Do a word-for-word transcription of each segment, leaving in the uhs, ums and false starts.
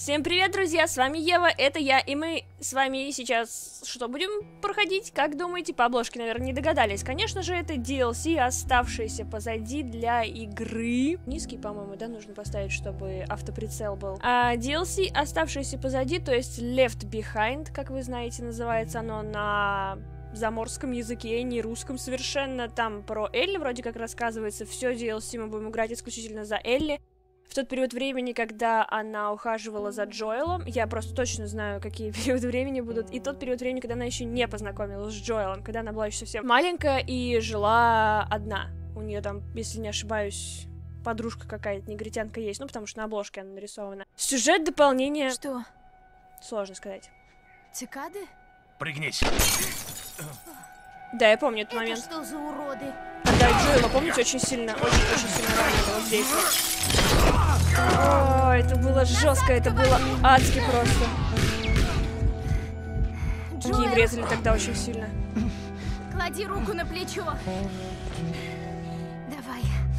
Всем привет, друзья, с вами Ева, это я, и мы с вами сейчас что будем проходить? Как думаете, по обложке, наверное, не догадались. Конечно же, это ди эл си, оставшийся позади для игры. Низкий, по-моему, да, нужно поставить, чтобы автоприцел был. А ди эл си, оставшийся позади, то есть Left Behind, как вы знаете, называется оно на заморском языке, не русском совершенно. Там про Элли вроде как рассказывается. Все ди эл си мы будем играть исключительно за Элли. В тот период времени, когда она ухаживала за Джоэлом, я просто точно знаю, какие периоды времени будут, и тот период времени, когда она еще не познакомилась с Джоэлом, когда она была еще совсем маленькая и жила одна. У нее там, если не ошибаюсь, подружка какая-то, негритянка есть, ну, потому что на обложке она нарисована. Сюжет дополнения... Что? Сложно сказать. Цикады? Пригнись. Да, я помню этот Это момент. что за уроды? Да, Джоэла, помните, очень сильно, очень-очень сильно ранило вот здесь вот. О, это было жестко, это было адски просто. Мне врезали тогда очень сильно. Клади руку на плечо. Давай.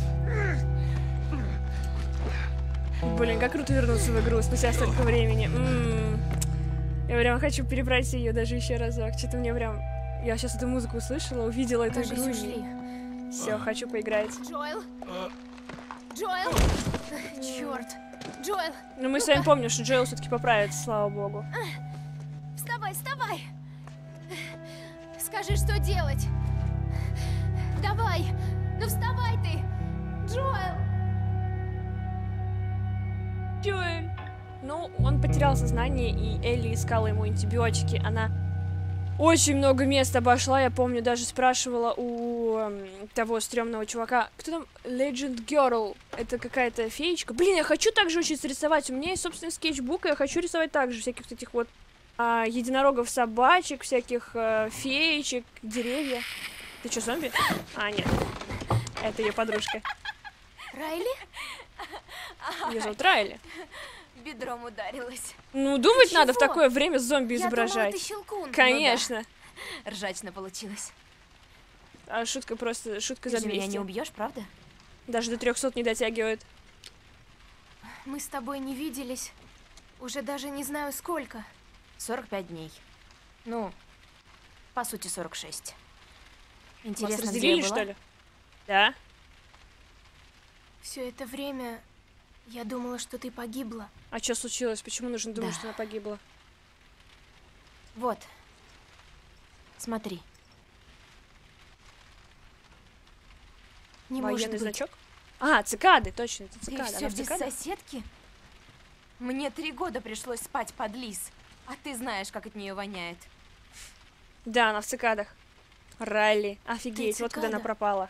Блин, как круто вернуться в игру спустя столько времени. М-м-м. Я прям хочу перебрать ее даже еще разок. Что-то мне прям... Я сейчас эту музыку услышала, увидела эту игру. Ушли. Все, хочу поиграть. Джоэл? Джоэл? Черт. Джоэл. Ну мы с вами помним, что Джоэл все-таки поправится, слава богу. Вставай, вставай. Скажи, что делать. Давай. Ну вставай ты. Джоэл. Джоэл. Ну, он потерял сознание, и Элли искала ему антибиотики. Она очень много мест обошла, я помню, даже спрашивала у эм, того стрёмного чувака, кто там, Legend Girl, это какая-то феечка. Блин, я хочу также учиться рисовать, у меня есть собственный скетчбук, и я хочу рисовать также всяких вот этих вот а, единорогов, собачек, всяких а, феечек, деревья. Ты что, зомби? А, нет, это ее подружка. Райли? Ее зовут Райли. Бедром ударилась. Ну, думать Чего? надо в такое время зомби Я изображать. думала, это щелкун. Конечно. Ну да. Ржачно получилось. А шутка просто, шутка Ты за же меня двести. не убьешь, правда? Даже до трёхсот не дотягивает. Мы с тобой не виделись. Уже даже не знаю сколько. сорок пять дней. Ну, по сути, сорок шесть. Вас Интересно, разделили, где я была? что ли? Да. Все это время я думала, что ты погибла. А что случилось? Почему нужно думать, Да. что она погибла? Вот. Смотри. Не Военный может быть. значок? А, цикады, точно, это Ты цикады. все Она в без цикадах? соседки? Мне три года пришлось спать под лис. А ты знаешь, как от нее воняет. Да, она в цикадах. Райли, офигеть, Ты вот куда она цикада. пропала.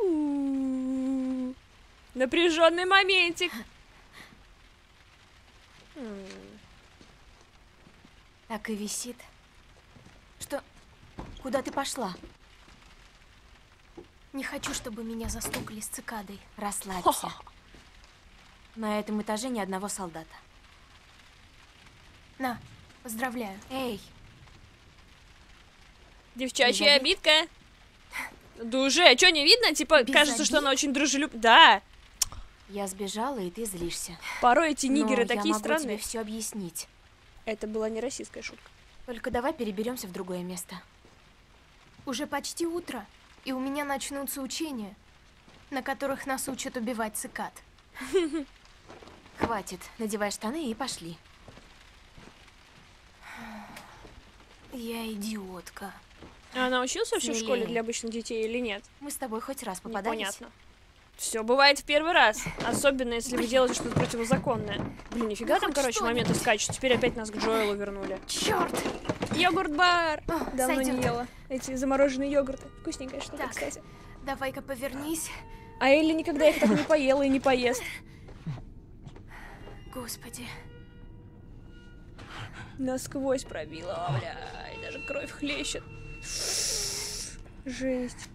Напряженный моментик. М, Так и висит. Что? Куда ты пошла? Не хочу, чтобы меня застукали с цикадой. Расслабься. На этом этаже ни одного солдата. На, поздравляю. Эй, Девчачья Без обидка. Да уже, а что, не видно? Типа, Без кажется, что обид? она очень дружелюбна. Да, я сбежала, и ты злишься. порой эти нигеры Но такие я могу странные. тебе все объяснить. Это была не российская шутка. Только давай переберемся в другое место. Уже почти утро, и у меня начнутся учения, на которых нас учат убивать цикад. Хватит, надевай штаны и пошли. Я идиотка. А она училась вообще в школе Смелее. для обычных детей или нет? Мы с тобой хоть раз попадались? Непонятно. Все бывает в первый раз. Особенно, если вы делаете что-то противозаконное. Блин, нифига Ну, там, хоть короче, что-нибудь. моменты скачут. Теперь опять нас к Джоэлу вернули. Черт! Йогурт-бар! О, Давно не сойдёт. ела. Эти замороженные йогурты. Вкусненькая штука, Так. кстати. Давай-ка повернись. А Элли никогда их так не поела и не поест. Господи. Насквозь пробила, о, бля, и даже кровь хлещет. Жесть.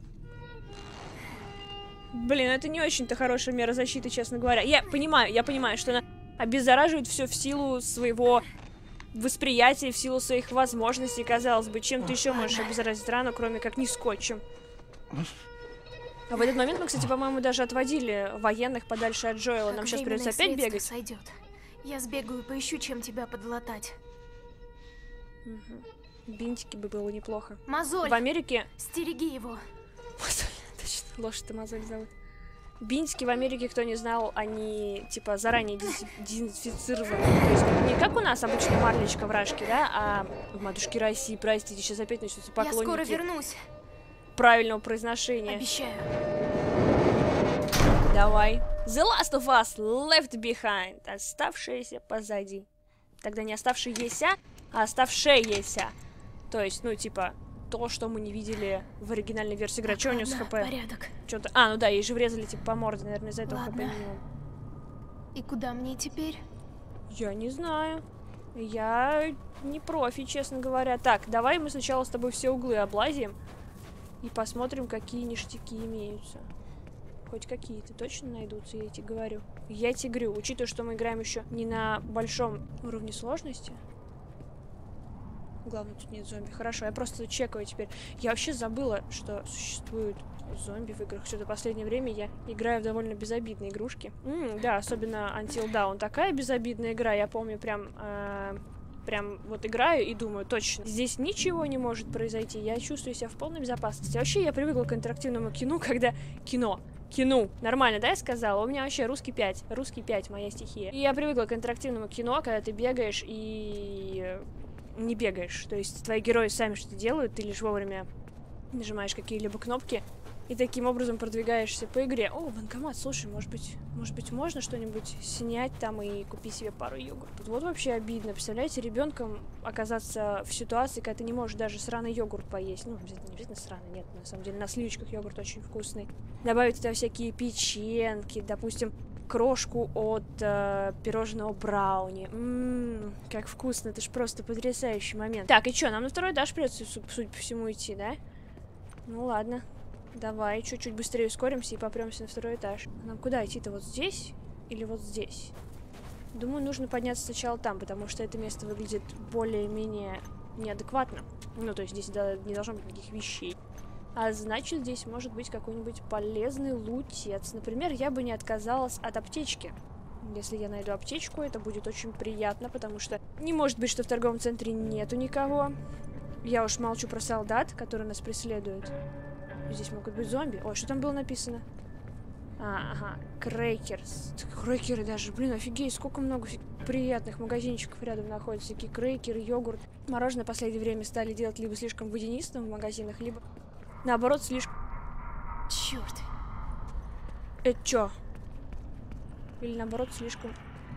Блин, это не очень-то хорошая мера защиты, честно говоря. Я понимаю, я понимаю, что она обеззараживает все в силу своего восприятия, в силу своих возможностей, казалось бы. Чем ты еще можешь обеззаразить рану, кроме как не скотчем? А в этот момент мы, кстати, по-моему, даже отводили военных подальше от Джоэла. Нам Как сейчас придется временное опять средство бегать. сойдет. Я сбегаю, поищу, чем тебя подлатать. Угу. Бинтики бы было неплохо. Мозоль! В Америке... Стереги его. Мозоль, точно, лошадь-то мозоль зовут. Бинтики в Америке, кто не знал, они, типа, заранее дезинфицированы. То есть не как у нас обычно марлечка в рашке, да, а в матушке России, простите, сейчас опять начнутся поклонники. Я скоро вернусь. Правильного произношения. Обещаю. Давай. The Last of Us Left Behind. Оставшиеся позади. Тогда не оставшиеся, а оставшиеся. То есть, ну, типа, то, что мы не видели в оригинальной версии игры. Что у него с ХП? Порядок. Что-то... А, ну да, ей же врезали, типа, по морде, наверное, из-за этого Ладно. ХП минимум. И куда мне теперь? Я не знаю. Я не профи, честно говоря. Так, давай мы сначала с тобой все углы облазим и посмотрим, какие ништяки имеются. Хоть какие-то точно найдутся, я тебе говорю. Я тебе говорю, учитывая, что мы играем еще не на большом уровне сложности. Главное, тут нет зомби. Хорошо, я просто чекаю теперь. Я вообще забыла, что существуют зомби в играх. Все, до последнее время я играю в довольно безобидные игрушки. М-м, да, особенно Until Dawn. Такая безобидная игра, я помню, прям... Э Прям вот играю и думаю, точно, здесь ничего не может произойти, я чувствую себя в полной безопасности. Вообще, я привыкла к интерактивному кино, когда... Кино. Кино. Нормально, да, я сказала? У меня вообще русский пять. Русский пять, моя стихия. И я привыкла к интерактивному кино, когда ты бегаешь и... не бегаешь. То есть твои герои сами что-то делают, ты лишь вовремя нажимаешь какие-либо кнопки. И таким образом продвигаешься по игре. О, банкомат, слушай, может быть, может быть, можно что-нибудь снять там и купить себе пару йогуртов. Вот вообще обидно. Представляете, ребенком оказаться в ситуации, когда ты не можешь даже сраный йогурт поесть. Ну, обязательно, не обязательно сраный, нет, на самом деле, на сливочках йогурт очень вкусный. Добавить туда всякие печеньки, допустим, крошку от э, пирожного брауни. Ммм, как вкусно, это ж просто потрясающий момент. Так, и что, нам на второй этаж придется, судя по всему, идти, да? Ну ладно. Давай, чуть-чуть быстрее ускоримся и попремся на второй этаж. Нам куда идти-то? Вот здесь? Или вот здесь? Думаю, нужно подняться сначала там, потому что это место выглядит более-менее неадекватно. Ну, то есть здесь да, не должно быть никаких вещей. А значит, здесь может быть какой-нибудь полезный лутец. Например, я бы не отказалась от аптечки. Если я найду аптечку, это будет очень приятно, потому что не может быть, что в торговом центре нету никого. Я уж молчу про солдат, которые нас преследуют. Здесь могут быть зомби. Ой, что там было написано? А, ага, крекерс. Крекеры даже, блин, офигеть, сколько много приятных магазинчиков рядом находятся. Всякие крекеры, йогурт. Мороженое в последнее время стали делать либо слишком водянистым в магазинах, либо, наоборот, слишком... Черт. Это чё? Или, наоборот, слишком...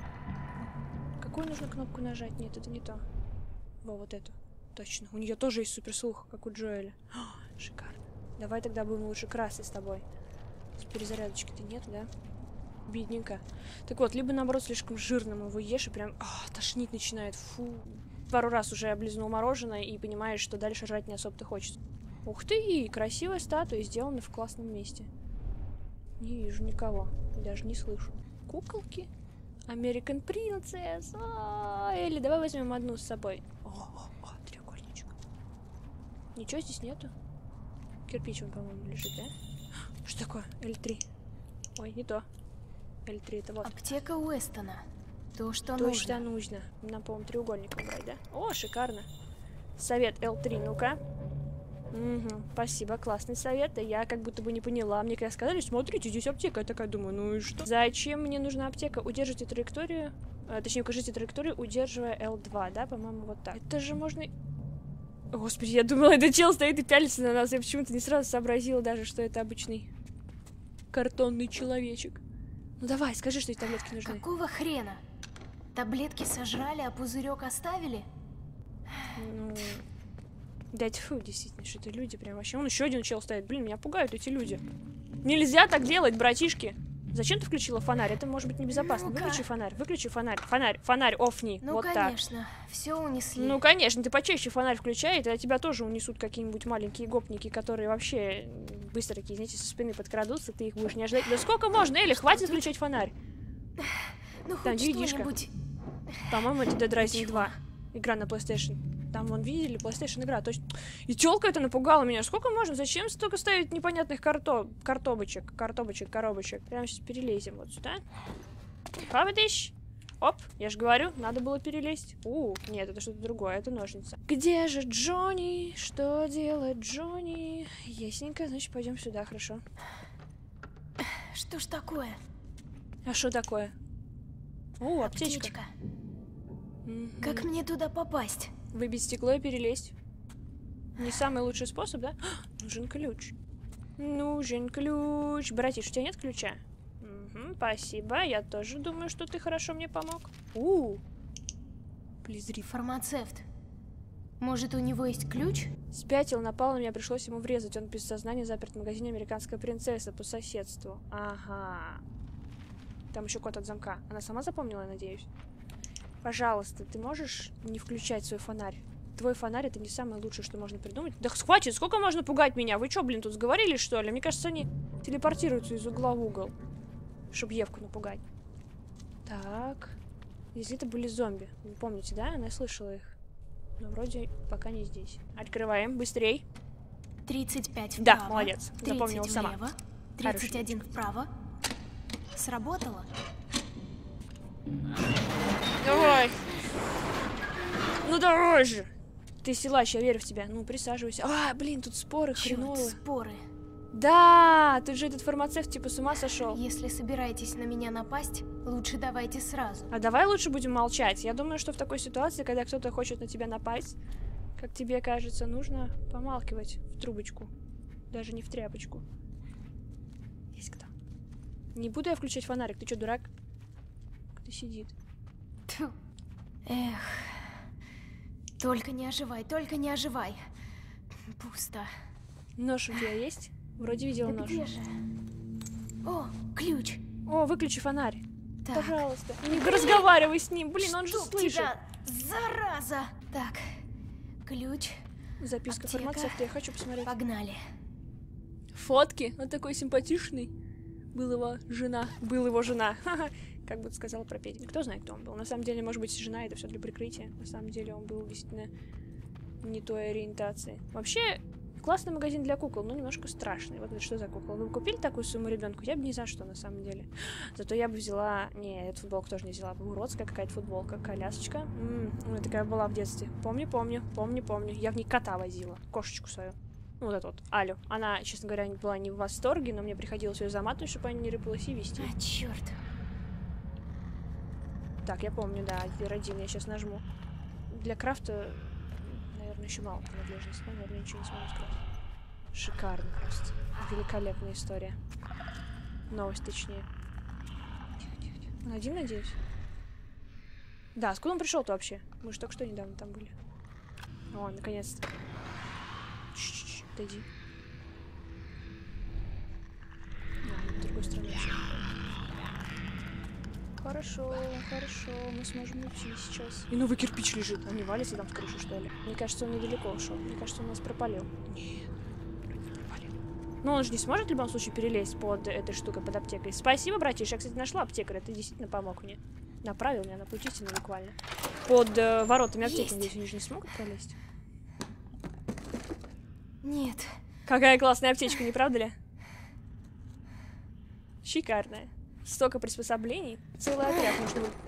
Какую нужно кнопку нажать? Нет, это не то. Во, вот эту. Точно. У нее тоже есть суперслух, как у Джоэля. О, шикарно. Давай тогда будем лучше красить с тобой. Перезарядочки-то нет, да? Бедненько. Так вот, либо наоборот слишком жирным его ешь и прям а, тошнить начинает. Фу. Пару раз уже облизнул мороженое и понимаешь, что дальше жрать не особо-то хочется. Ух ты, красивая статуя, сделана в классном месте. Не вижу никого. Даже не слышу. Куколки? American Princess. А, Элли, давай возьмем одну с собой. О, о, о, треугольничек. Ничего здесь нету. Кирпич он, по-моему, лежит, да? Что такое? Эл три. Ой, не то. Эл три, это вот. Аптека Уэстона. То, что То, нужно. что нужно. Нам, по-моему, треугольником брать, да? О, шикарно. Совет Эл три, ну-ка. Угу, спасибо, классный совет. Да я как будто бы не поняла. Мне когда сказали, смотрите, здесь аптека. Я такая думаю, ну и что? Зачем мне нужна аптека? Удержите траекторию. А, точнее, укажите траекторию, удерживая Эл два, да? По-моему, вот так. Это же можно... Господи, я думала, это чел стоит и пялится на нас. Я почему-то не сразу сообразила даже, что это обычный картонный человечек. Ну давай, скажи, что эти таблетки нужны. Какого хрена? Таблетки сожрали, а пузырек оставили? Ну... Да тьфу, действительно, что это люди прям вообще. Вон еще один чел стоит. Блин, меня пугают эти люди. Нельзя так делать, братишки. Зачем ты включила фонарь? Это может быть небезопасно. Ну-ка. Выключи фонарь, выключи фонарь. Фонарь, фонарь, офни. Ну, вот конечно, все унесли. так. Ну, конечно, ты почаще фонарь включай, тогда тебя тоже унесут какие-нибудь маленькие гопники, которые вообще быстро такие, знаете, со спины подкрадутся, ты их будешь не ожидать. Да сколько можно, Элли, хватит включать фонарь. Ну, Там хоть видишка. что-нибудь. По-моему, это Dead Rising два. Игра на PlayStation. Там, вон, видели, PlayStation игра, точно. И тёлка это напугала меня. Сколько можно? Зачем столько ставить непонятных карто... картобочек? Картобочек, коробочек. Прямо сейчас перелезем вот сюда. Хавадыщ. Оп, я же говорю, надо было перелезть. У, нет, это что-то другое, это ножницы. Где же Джонни? Что делать Джонни? Ясненько, значит, пойдем сюда, хорошо. Что ж такое? А что такое? О, аптечка. Аптечка. Мгм. Как мне туда попасть? Выбить стекло и перелезть. Не самый лучший способ, да? Нужен ключ. Нужен ключ. Братиш, у тебя нет ключа? Угу, спасибо. Я тоже думаю, что ты хорошо мне помог. У, Плизриф. Фармацевт. Может, у него есть ключ? Спятил, напал на меня, пришлось ему врезать. Он без сознания заперт в магазине «Американская принцесса» по соседству. Ага. Там еще код от замка. Она сама запомнила, я надеюсь? Пожалуйста, ты можешь не включать свой фонарь? Твой фонарь — это не самое лучшее, что можно придумать. Да хватит, сколько можно пугать меня? Вы что, блин, тут сговорились, что ли? Мне кажется, они телепортируются из угла в угол, чтобы Евку напугать. Так. Если это были зомби. Вы помните, да? Она слышала их. Но вроде пока не здесь. Открываем, быстрей. тридцать пять вправо. Да, молодец. Запомнила тридцать сама. влево, тридцать один вправо. Сработало? Давай. Ну давай же. Ты силач, я верю в тебя. Ну, присаживайся. А, блин, тут споры Чёрт, хреновые. споры. Да, тут же этот фармацевт типа с ума сошел. Если собираетесь на меня напасть, лучше давайте сразу. А давай лучше будем молчать. Я думаю, что в такой ситуации, когда кто-то хочет на тебя напасть, как тебе кажется, нужно помалкивать в трубочку. Даже не в тряпочку. Есть кто? Не буду я включать фонарик. Ты что, дурак? Кто сидит? Тьфу. Эх. Только не оживай, только не оживай. Пусто. Нож у тебя есть? Вроде видела Да нож. где же? О, ключ. О, выключи фонарь. Так. Пожалуйста. Не разговаривай с ним. Блин, он же Чтоб слышит. тебя, зараза! Так, ключ, Записка аптека. фармацевта, я хочу посмотреть. погнали. Фотки. Он такой симпатичный. Был его жена. Был его жена. Ха-ха. Как бы сказала про Петю. Кто знает, кто он был. На самом деле, может быть, жена — это все для прикрытия. На самом деле, он был действительно не той ориентации. Вообще, классный магазин для кукол, но немножко страшный. Вот это что за кукла? Вы бы купили такую сумму ребенку? Я бы ни за что, на самом деле. Зато я бы взяла... Не, эту футболку тоже не взяла. Уродская какая-то футболка. Колясочка. М-м, у меня такая была в детстве. Помню, помню, помню, помню. Я в ней кота возила. Кошечку свою. Ну, вот эту вот, Алю. Она, честно говоря, была не в восторге, но мне приходилось ее заматывать, чтобы она не рыпалась, и вести. А, черт. Так, я помню, да, один, я сейчас нажму. Для крафта, наверное, еще мало принадлежности, да, наверное, ничего не смогу скрафтить. Шикарно просто. Великолепная история. Новость, точнее. Тихо, тихо, тихо. Он один, надеюсь? Да, откуда он пришел-то вообще? Мы же только что недавно там были. О, наконец-то. Чш-чш, отойди. А, с другой стороны вообще. Хорошо, хорошо, мы сможем уйти сейчас. И новый кирпич лежит. Он не валится там с крыши, что ли? Мне кажется, он недалеко ушел. Мне кажется, он нас пропалил. Нет, вроде не пропалил. Но он же не сможет в любом случае перелезть под этой штукой, под аптекой. Спасибо, братиш. Я, кстати, нашла аптекаря. Ты действительно помог мне. Направил меня на путь истины буквально. Под э, воротами аптеки, надеюсь, они же не смогут пролезть. Нет. Какая классная аптечка, не правда ли? Шикарная. Столько приспособлений. Целый отряд нужно будет.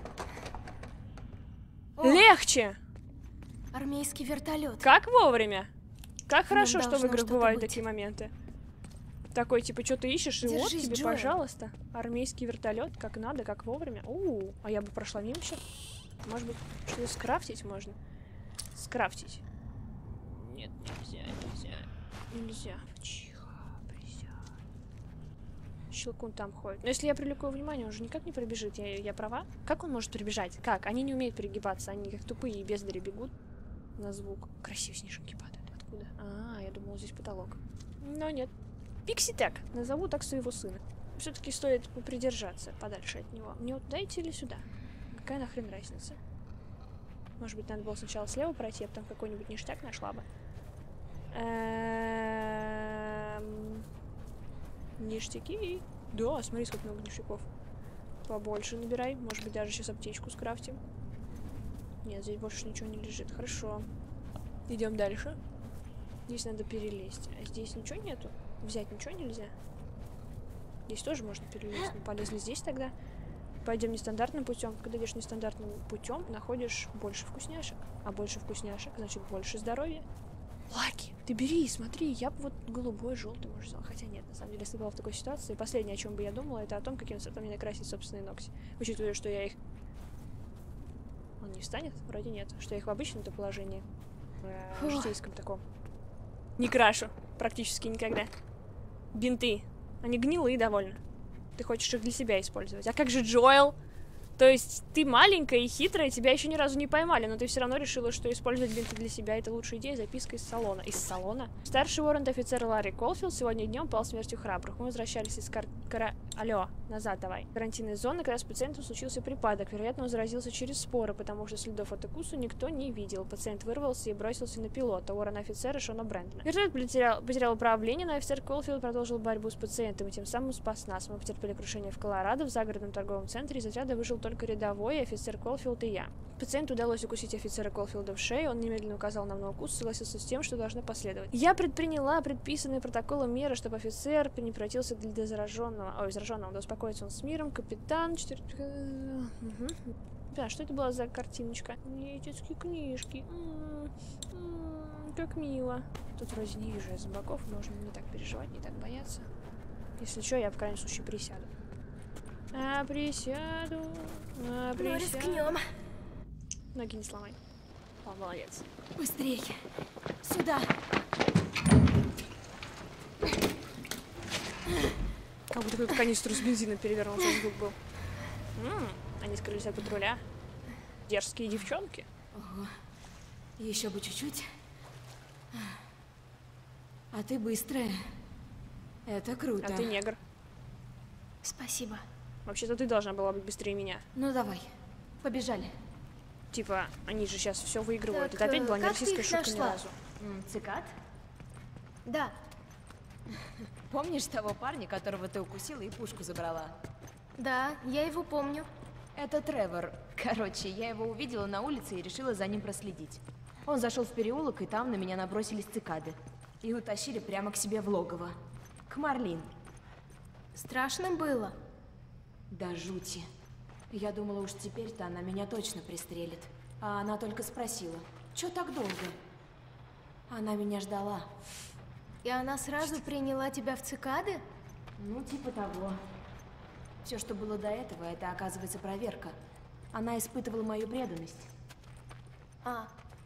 О, Легче! армейский вертолет. Как вовремя. Как хорошо, Нам что в должно играх что-то бывают быть. такие моменты. Такой, типа, что ты ищешь, и вот Держись, тебе, Джоэл. пожалуйста. Армейский вертолет, как надо, как вовремя. У, а я бы прошла мимо сейчас. Может быть, что-то скрафтить можно? Скрафтить. Нет, нельзя, нельзя. Нельзя. Тихо, присядь. Щелкун там ходит. Но если я привлеку его внимание, он же никак не пробежит. Я, я права? Как он может прибежать? Как? Они не умеют перегибаться. Они как тупые и бездари бегут на звук. Красиво снежинки падают. Откуда? А, я думала, здесь потолок. Но нет. Пикси так. Назову так своего сына. Все-таки стоит попридержаться подальше от него. Мне вот дайте или сюда? Какая нахрен разница? Может быть, надо было сначала слева пройти, а потом какой-нибудь ништяк нашла бы. Эм... Ништяки. Да, смотри, сколько много ништяков. Побольше набирай. Может быть, даже сейчас аптечку скрафтим. Нет, здесь больше ничего не лежит. Хорошо. Идем дальше. Здесь надо перелезть. А здесь ничего нету? Взять ничего нельзя? Здесь тоже можно перелезть. Мы полезли здесь тогда. Пойдем нестандартным путем. Когда идешь нестандартным путем, находишь больше вкусняшек. А больше вкусняшек, значит больше здоровья. Лаки, ты бери, смотри, я бы вот голубой, желтый, может, взяла. Хотя нет, на самом деле, если была в такой ситуации, последнее, о чем бы я думала, это о том, каким цветом мне накрасить собственные ногти. Учитывая, что я их... Он не встанет? Вроде нет. Что я их в обычном-то положении, в житейском таком, не крашу практически никогда. Бинты. Они гнилые довольно. Ты хочешь их для себя использовать. А как же Джоэл? То есть ты маленькая и хитрая, тебя еще ни разу не поймали, но ты все равно решила, что использовать бинты для себя — это лучшая идея. Записка из салона. Из салона? Старший уоррент-офицер Ларри Колфилд сегодня днем пал смертью храбрых. Мы возвращались из кар... кара... Алло, назад давай. Карантинной зоны, когда с пациентом случился припадок. Вероятно, он заразился через споры, потому что следов от укуса никто не видел. Пациент вырвался и бросился на пилота, уоррен-офицера Шона Брэндона. Вертолет потерял, потерял управление, но офицер Колфилд продолжил борьбу с пациентом и тем самым спас нас. Мы потерпели крушение в Колорадо, в загородном торговом центре. Из отряда выжил только рядовой, офицер Колфилд и я. Пациенту удалось укусить офицера Колфилда в шею, он немедленно указал нам на укус, согласился с тем, что должно последовать. Я предприняла предписанные протоколом меры, чтобы офицер не превратился для зараженного, ой, зараженного, да успокоится он с миром, капитан, четыре... Угу. Да, что это была за картиночка? Не, детские книжки. М-м-м, м-м, как мило. Тут вроде не вижу я зомбаков, можно не так переживать, не так бояться. Если что, я в крайнем случае присяду. А, присяду, а, присяду. Ну, рискнем. Ноги не сломай. О, молодец. Быстрее. Сюда. Как будто такой канистру с бензином перевернулся, звук был. М-м, они скрылись от патруля. Дерзкие девчонки. Ого. Еще бы чуть-чуть. А ты быстрая. Это круто. А ты негр. Спасибо. Вообще-то ты должна была быть быстрее меня. Ну давай, побежали. Типа, они же сейчас все выигрывают. Так, Это опять была не как ты российская их шутка ни нашла? разу. М, цикад? Да. Помнишь того парня, которого ты укусила и пушку забрала? Да, я его помню. Это Тревор. Короче, я его увидела на улице и решила за ним проследить. Он зашел в переулок, и там на меня набросились цикады. И утащили прямо к себе в логово. К Марлин. Страшно было. Да жути. Я думала, уж теперь-то она меня точно пристрелит. А она только спросила, чё так долго? Она меня ждала. И она сразу приняла тебя в цикады? Ну, типа того. Все, что было до этого, это, оказывается, проверка. Она испытывала мою преданность. А,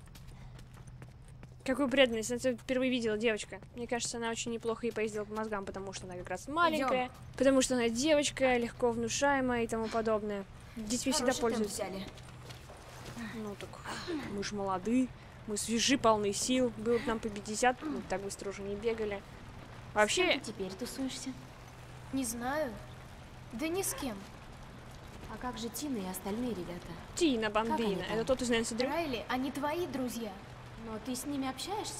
Какую преданность? Я тебя впервые видела, девочка. Мне кажется, она очень неплохо ей поездила по мозгам, потому что она как раз маленькая, Идём. потому что она девочка, легко внушаемая и тому подобное. Детьми всегда Хороший темп пользуются. взяли. Ну так, мы ж молоды, мы свежи, полны сил. Было бы нам по пятьдесят, мы так быстро уже не бегали. Вообще, С кем ты теперь тусуешься? не знаю. Да ни с кем. А как же Тина и остальные ребята? Тина Как они Бомбина. там? Это тот из Нэнси Дрю? Райли, они твои друзья. Но ты с ними общаешься?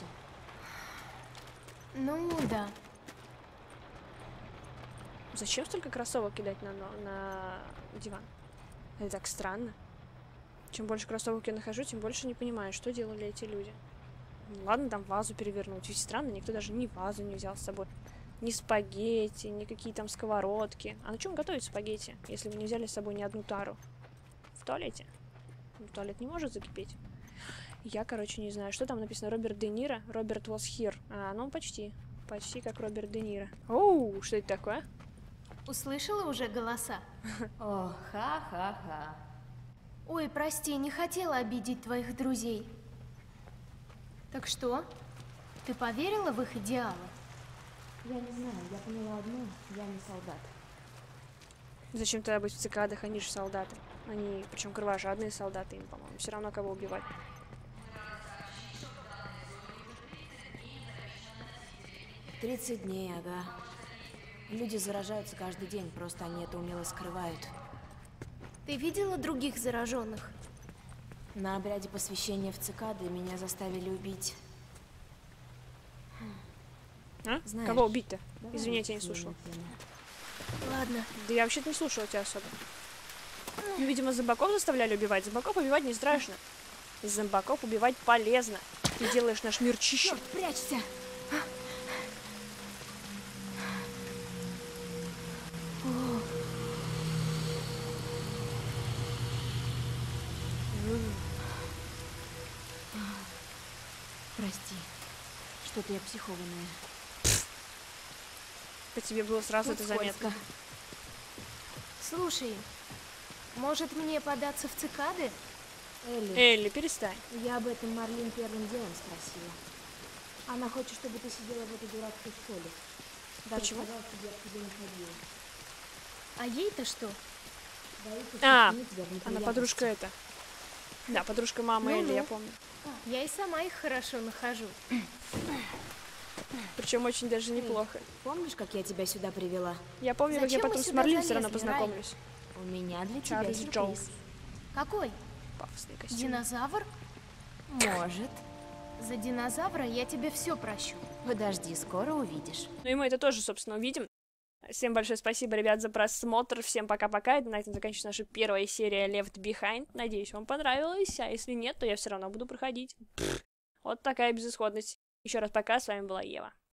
Ну, да. Зачем столько кроссовок кидать на, на, на диван? Это так странно. Чем больше кроссовок я нахожу, тем больше не понимаю, что делали эти люди. Ладно, там вазу перевернуть. Ведь странно, никто даже ни вазу не взял с собой. Ни спагетти, ни какие там сковородки. А на чем готовить спагетти, если вы не взяли с собой ни одну тару? В туалете? Ну, туалет не может закипеть. Я, короче, не знаю, что там написано. Роберт Де Ниро. Роберт was here. А, ну, почти. Почти как Роберт Де Ниро. Оу, что это такое? Услышала уже голоса? О, ха-ха-ха. Ой, прости, не хотела обидеть твоих друзей. Так что? Ты поверила в их идеалы? Я не знаю, я поняла одно, я не солдат. Зачем тогда быть в цикадах? Они же солдаты. Они, причем кровожадные солдаты, им, по-моему, все равно кого убивать. тридцать дней, ага. Люди заражаются каждый день, просто они это умело скрывают. Ты видела других зараженных? На обряде посвящения в цикады меня заставили убить. А? Знаешь, Кого убить-то? давай Извини, я тебя не сменим слушала. Ладно. Да я вообще-то не слушала тебя особо. Ну, видимо, зомбаков заставляли убивать. Зомбаков убивать не страшно. Зомбаков убивать полезно. Ты делаешь наш мир чище. Черт, прячься! Прости. Что-то я психованная. По тебе было сразу Тут это заметно. скользко. Слушай, может мне податься в цикады? Элли, Элли, перестань. я об этом Марлин первым делом спросила. Она хочет, чтобы ты сидела в этой дурацкой школе. Даже Почему? сказала, чтобы я к тебе не ходила. А ей-то что? Боится, А, что тебя в она неприятности. подружка это. Да, подружка мамы Ну-ну. Элли, я помню. Я и сама их хорошо нахожу. Причем очень даже неплохо. Помнишь, как я тебя сюда привела? Я помню, как я Зачем мы потом с сюда Марлин все равно залезли, Рай? познакомлюсь. У меня для тебя Чарльз сюрприз. Джоуз. Какой? Пафосный костюм. Динозавр? Может. За динозавра я тебе все прощу. Подожди, скоро увидишь. Ну и мы это тоже, собственно, увидим. Всем большое спасибо, ребят, за просмотр. Всем пока-пока. На этом заканчивается наша первая серия Left Behind. Надеюсь, вам понравилось. А если нет, то я все равно буду проходить. Пфф. Вот такая безысходность. Еще раз пока. С вами была Ева.